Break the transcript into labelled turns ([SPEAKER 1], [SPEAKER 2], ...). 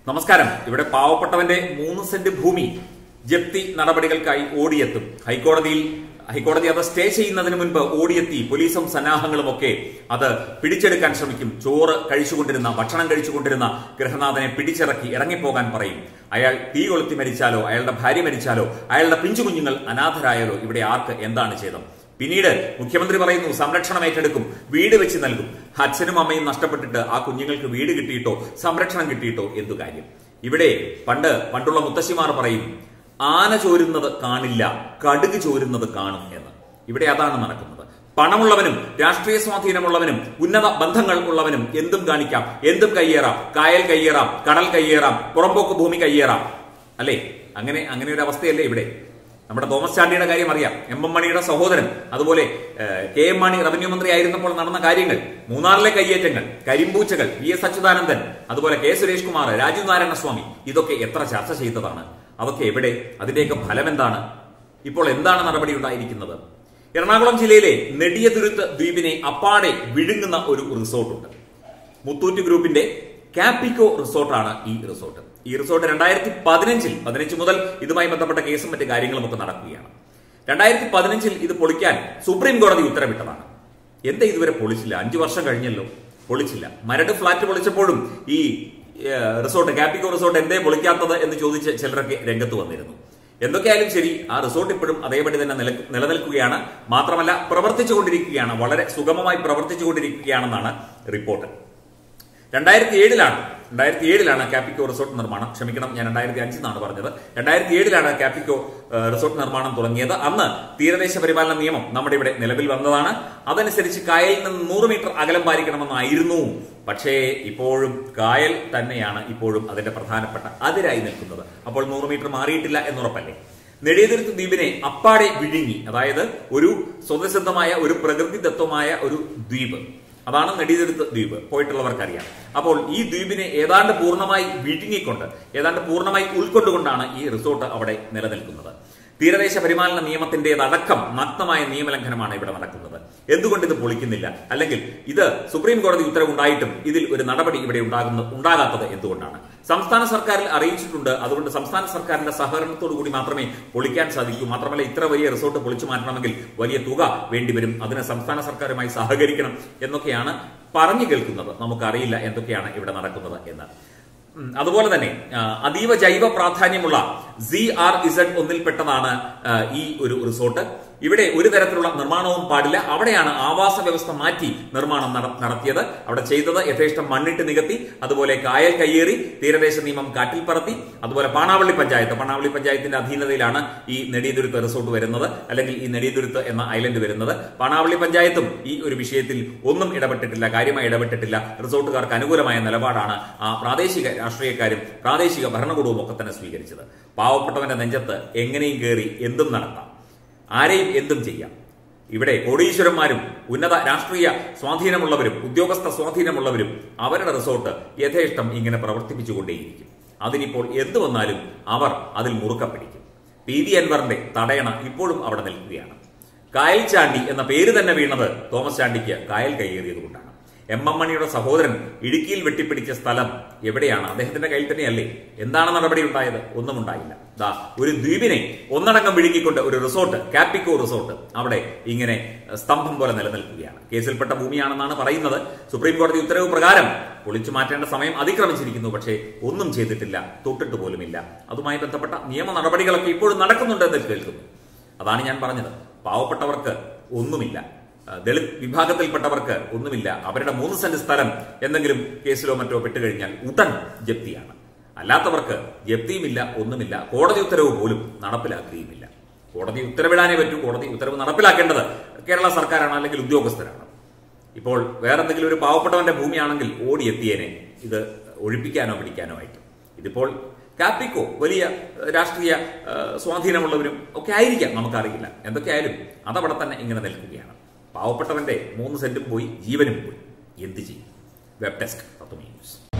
[SPEAKER 1] നമസ്കാരം. ഇവിടെ പാവപ്പെട്ടവന്റെ 3 സെന്റ് ഭൂമി ജപ്തി നടപടികൾക്കായി ഓടിയെത്തും. ഹൈക്കോടതി അത് സ്റ്റേ ചെയ്യുന്നതിന് മുൻപ് ഓടിയെത്തി പോലീസും സന്നാഹങ്ങളും ഒക്കെ അത് പിടിച്ചെടുക്കാൻ ശ്രമിക്കും. ഭക്ഷണം കഴിച്ചുകൊണ്ടിരുന്ന ഗൃഹനാഥനെ പിടിച്ചിറക്കി ഇറങ്ങിപ്പോകാൻ പറയും. അയാൾ തീ കൊളുത്തി മരിച്ചാലോ, അയാളുടെ ഭാര്യ മരിച്ചാലോ, അയാളുടെ പിഞ്ചുകുഞ്ഞുങ്ങൾ അനാഥരായാലോ ഇവിടെ ആർക്ക് എന്താണ് ചെയ്തത്? പിന്നീട് മുഖ്യമന്ത്രി പറയുന്നു സംരക്ഷണം ഏറ്റെടുക്കും, വീട് വെച്ച് നൽകും. അച്ഛനും അമ്മയും നഷ്ടപ്പെട്ടിട്ട് ആ കുഞ്ഞുങ്ങൾക്ക് വീട് കിട്ടിയിട്ടോ സംരക്ഷണം കിട്ടിയിട്ടോ എന്തു കാര്യം? ഇവിടെ പണ്ടുള്ള മുത്തശ്ശിമാർ പറയും, ആന ചോരുന്നത് കാണില്ല, കടുക് ചോരുന്നത് കാണും എന്ന്. ഇവിടെ അതാണ് നടക്കുന്നത്. പണമുള്ളവനും രാഷ്ട്രീയ സ്വാധീനമുള്ളവനും ഉന്നത ബന്ധങ്ങൾ ഉള്ളവനും എന്തും കാണിക്കാം, എന്തും കയ്യേറാം. കായൽ കയ്യേറാം, കടൽ കയ്യേറാം, പുറമ്പോക്ക് ഭൂമി കയ്യേറാം. അല്ലേ? അങ്ങനെ ഒരു അവസ്ഥയല്ലേ ഇവിടെ? നമ്മുടെ തോമസ് ചാണ്ടിയുടെ കാര്യം അറിയാം. എം മണിയുടെ സഹോദരൻ, അതുപോലെ KM മാണി റവന്യൂ മന്ത്രി ആയിരുന്നപ്പോൾ നടന്ന കാര്യങ്ങൾ, മൂന്നാറിലെ കയ്യേറ്റങ്ങൾ, കരിമ്പൂച്ചകൾ, VS അച്യുതാനന്ദൻ, അതുപോലെ K സുരേഷ് കുമാർ, രാജീവ് നാരായണസ്വാമി, ഇതൊക്കെ എത്ര ചർച്ച ചെയ്തതാണ്? അതൊക്കെ എവിടെ? അതിന്റെയൊക്കെ ഫലം എന്താണ്? ഇപ്പോൾ എന്താണ് നടപടി ഉണ്ടായിരിക്കുന്നത്? എറണാകുളം ജില്ലയിലെ നെടിയതുരുത്ത് ദ്വീപിനെ അപ്പാടെ വിഴുങ്ങുന്ന ഒരു റിസോർട്ടുണ്ട്. മുത്തൂറ്റ് ഗ്രൂപ്പിന്റെ കാപ്പിക്കോ റിസോർട്ടാണ് ഈ റിസോർട്ട്. ഈ റിസോർട്ട് 2015 മുതൽ ഇതുമായി ബന്ധപ്പെട്ട കേസും മറ്റു കാര്യങ്ങളും ഒക്കെ നടക്കുകയാണ്. 2015 ഇത് പൊളിക്കാൻ സുപ്രീം കോടതി ഉത്തരവിട്ടതാണ്. എന്താ ഇതുവരെ പൊളിച്ചില്ല? 5 വർഷം കഴിഞ്ഞല്ലോ, പൊളിച്ചില്ല. മരട് ഫ്ളാറ്റ് പൊളിച്ചപ്പോഴും ഈ റിസോർട്ട്, കാപ്പിക്കോ റിസോർട്ട് എന്തേ പൊളിക്കാത്തത് എന്ന് ചോദിച്ച് ചിലരൊക്കെ രംഗത്ത് വന്നിരുന്നു. എന്തൊക്കെയായാലും ശരി, ആ റിസോർട്ട് ഇപ്പോഴും അതേപടി തന്നെ നിലനിൽക്കുകയാണ്. മാത്രമല്ല പ്രവർത്തിച്ചുകൊണ്ടിരിക്കുകയാണ്, വളരെ സുഗമമായി പ്രവർത്തിച്ചുകൊണ്ടിരിക്കുകയാണെന്നാണ് റിപ്പോർട്ട്. 2007 കാപ്പിക്കോ റിസോർട്ട് നിർമ്മാണം, ക്ഷമിക്കണം, ഞാൻ 2005 എന്നാണ് പറഞ്ഞത്. 2007 കാപ്പിക്കോ റിസോർട്ട് നിർമ്മാണം തുടങ്ങിയത്. അന്ന് തീരദേശ പരിപാലന നിയമം നമ്മുടെ ഇവിടെ നിലവിൽ വന്നതാണ്. അതനുസരിച്ച് കായലിൽ നിന്ന് 100 മീറ്റർ അകലം പാലിക്കണമെന്നായിരുന്നു. പക്ഷേ ഇപ്പോഴും കായൽ തന്നെയാണ് ഇപ്പോഴും അതിന്റെ പ്രധാനപ്പെട്ട അതിരായി നിൽക്കുന്നത്. അപ്പോൾ 100 മീറ്റർ മാറിയിട്ടില്ല എന്നുറപ്പല്ലേ? നെടിയതുരുത്ത് ദ്വീപിനെ അപ്പാടെ വിഴുങ്ങി. അതായത് ഒരു സ്വതസിദ്ധമായ, ഒരു പ്രകൃതിദത്തമായ ഒരു ദ്വീപ്, അതാണ് നെടിയതുരുത്ത് ദ്വീപ്. പോയിട്ടുള്ളവർക്കറിയാം. അപ്പോൾ ഈ ദ്വീപിനെ ഏതാണ്ട് പൂർണ്ണമായി വിഴുങ്ങിക്കൊണ്ട്, ഏതാണ്ട് പൂർണ്ണമായി ഉൾക്കൊണ്ടുകൊണ്ടാണ് ഈ റിസോർട്ട് അവിടെ നിലനിൽക്കുന്നത്. തീരദേശ പരിപാലന നിയമത്തിന്റേതടക്കം നഗ്നമായ നിയമലംഘനമാണ് ഇവിടെ നടക്കുന്നത്. എന്തുകൊണ്ട് ഇത് പൊളിക്കുന്നില്ല? അല്ലെങ്കിൽ ഇത് സുപ്രീം കോടതി ഉത്തരവുണ്ടായിട്ടും ഇതിൽ ഒരു നടപടി ഇവിടെ ഉണ്ടാകാത്തത് എന്തുകൊണ്ടാണ്? സംസ്ഥാന സർക്കാരിൽ അറിയിച്ചിട്ടുണ്ട്. അതുകൊണ്ട് സംസ്ഥാന സർക്കാരിന്റെ സഹകരണത്തോടു കൂടി മാത്രമേ പൊളിക്കാൻ സാധിക്കൂ. മാത്രമല്ല, ഇത്ര വലിയ റിസോർട്ട് പൊളിച്ചു മാറ്റണമെങ്കിൽ വലിയ തുക വേണ്ടിവരും. അതിന് സംസ്ഥാന സർക്കാരുമായി സഹകരിക്കണം എന്നൊക്കെയാണ് പറഞ്ഞു കേൾക്കുന്നത്. നമുക്കറിയില്ല എന്തൊക്കെയാണ് ഇവിടെ നടക്കുന്നത് എന്ന്. അതുപോലെ തന്നെ അതീവ ജൈവ പ്രാധാന്യമുള്ള ZRZ ഒന്നിൽപ്പെട്ടതാണ് ഈ ഒരു റിസോർട്ട്. ഇവിടെ ഒരു തരത്തിലുള്ള നിർമ്മാണവും പാടില്ല. അവിടെയാണ് ആവാസ വ്യവസ്ഥ മാറ്റി നിർമ്മാണം നടത്തിയത്. അവിടെ ചെയ്തത് യഥേഷ്ടം മണ്ണിട്ട് നികത്തി, അതുപോലെ കായൽ കയ്യേറി, തീരദേശ നിയമം കാറ്റിൽ പറത്തി. അതുപോലെ പാണാവള്ളി പഞ്ചായത്തിന്റെ അധീനതയിലാണ് ഈ നെടിയതുരുത്ത് റിസോർട്ട് വരുന്നത്, അല്ലെങ്കിൽ ഈ നെടിയതുരുത്ത് എന്ന ഐലൻഡ് വരുന്നത്. പാണാവള്ളി പഞ്ചായത്തും ഈ ഒരു വിഷയത്തിൽ ഒന്നും ഇടപെട്ടിട്ടില്ല, കാര്യമായി ഇടപെട്ടിട്ടില്ല. റിസോർട്ടുകാർക്ക് അനുകൂലമായ നിലപാടാണ് ആ പ്രാദേശിക രാഷ്ട്രീയക്കാരും പ്രാദേശിക ഭരണകൂടവും ഒക്കെ തന്നെ സ്വീകരിച്ചത്. പാവപ്പെട്ടവന്റെ നെഞ്ചത്ത് എങ്ങനെയും കയറി എന്തും നടത്താം, ആരെയും എന്തും ചെയ്യാം. ഇവിടെ കോടീശ്വരന്മാരും ഉന്നത രാഷ്ട്രീയ സ്വാധീനമുള്ളവരും ഉദ്യോഗസ്ഥ സ്വാധീനമുള്ളവരും അവരുടെ റിസോർട്ട് യഥേഷ്ടം ഇങ്ങനെ പ്രവർത്തിപ്പിച്ചുകൊണ്ടേയിരിക്കും. അതിനിപ്പോൾ എന്തു വന്നാലും അവർ അതിൽ മുറുക്ക പിടിക്കും. PV അൻവറിന്റെ തടയണ ഇപ്പോഴും അവിടെ നിൽക്കുകയാണ്. കായൽ ചാണ്ടി എന്ന പേര് തന്നെ വീണത് തോമസ് ചാണ്ടിക്ക് കായൽ കയ്യേറിയതുകൊണ്ടാണ്. M മണിയുടെ സഹോദരൻ ഇടുക്കിയിൽ വെട്ടിപ്പിടിച്ച സ്ഥലം എവിടെയാണ്? അദ്ദേഹത്തിന്റെ കയ്യിൽ തന്നെയല്ലേ? എന്താണ് നടപടി ഉണ്ടായത്? ഒന്നും ഉണ്ടായില്ല. ഒരു ദ്വീപിനെ ഒന്നടങ്കം വിഴുങ്ങിക്കൊണ്ട് ഒരു റിസോർട്ട്, കാപ്പിക്കോ റിസോർട്ട്, അവിടെ ഇങ്ങനെ സ്തംഭം പോലെ നിലനിൽക്കുകയാണ്. കേസിൽപ്പെട്ട ഭൂമിയാണെന്നാണ് പറയുന്നത്. സുപ്രീം കോടതി ഉത്തരവ് പ്രകാരം പൊളിച്ചു മാറ്റേണ്ട സമയം അതിക്രമിച്ചിരിക്കുന്നു. പക്ഷേ ഒന്നും ചെയ്തിട്ടില്ല, തൊട്ടിട്ട് പോലുമില്ല. അതുമായി ബന്ധപ്പെട്ട നിയമ നടപടികളൊക്കെ ഇപ്പോഴും നടക്കുന്നുണ്ടെന്ന് കേൾക്കുന്നു. അതാണ് ഞാൻ പറഞ്ഞത്. പാവപ്പെട്ടവർക്ക് ഒന്നുമില്ല, ദളിത് വിഭാഗത്തിൽപ്പെട്ടവർക്ക് ഒന്നുമില്ല. അവരുടെ 3 സെന്റ് സ്ഥലം എന്തെങ്കിലും കേസിലോ മറ്റോ പെട്ടുകഴിഞ്ഞാൽ ഉടൻ ജപ്തിയാണ്. അല്ലാത്തവർക്ക് ജപ്തിയുമില്ല, ഒന്നുമില്ല. കോടതി ഉത്തരവ് പോലും നടപ്പിലാക്കുകയുമില്ല. കോടതി ഉത്തരവിടാനേ പറ്റൂ. കോടതി ഉത്തരവ് നടപ്പിലാക്കേണ്ടത് കേരള സർക്കാരാണ്, അല്ലെങ്കിൽ ഉദ്യോഗസ്ഥരാണ്. ഇപ്പോൾ വേറെന്തെങ്കിലും ഒരു പാവപ്പെട്ടവന്റെ ഭൂമിയാണെങ്കിൽ ഓടിയെത്തിയേനെ ഇത് ഒഴിപ്പിക്കാനോ പിടിക്കാനോ ആയിട്ട്. ഇതിപ്പോൾ കാപ്പിക്കോ വലിയ രാഷ്ട്രീയ സ്വാധീനമുള്ളവരും ഒക്കെ ആയിരിക്കാം, നമുക്കറിയില്ല. എന്തൊക്കെയായാലും അതവിടെ തന്നെ ഇങ്ങനെ നിൽക്കുകയാണ്. പാവപ്പെട്ടവന്റെ 3 സെന്റും പോയി, ജീവനും പോയി. എന്ത് ചെയ്യും? Web desk Tatwamayi news.